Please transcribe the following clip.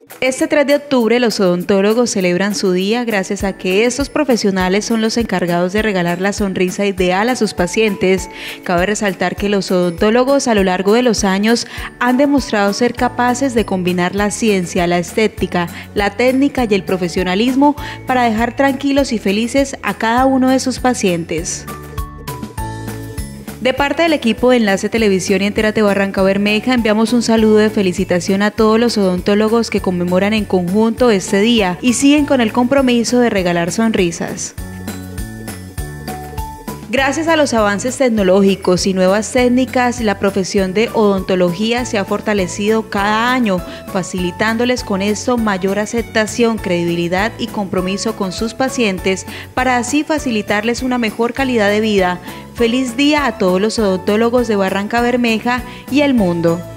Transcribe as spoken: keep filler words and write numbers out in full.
Este tres de octubre los odontólogos celebran su día gracias a que estos profesionales son los encargados de regalar la sonrisa ideal a sus pacientes. Cabe resaltar que los odontólogos a lo largo de los años han demostrado ser capaces de combinar la ciencia, la estética, la técnica y el profesionalismo para dejar tranquilos y felices a cada uno de sus pacientes. De parte del equipo de Enlace Televisión y Entérate Barranca Bermeja, enviamos un saludo de felicitación a todos los odontólogos que conmemoran en conjunto este día y siguen con el compromiso de regalar sonrisas. Gracias a los avances tecnológicos y nuevas técnicas, la profesión de odontología se ha fortalecido cada año, facilitándoles con esto mayor aceptación, credibilidad y compromiso con sus pacientes para así facilitarles una mejor calidad de vida. Feliz día a todos los odontólogos de Barranca Bermeja y el mundo.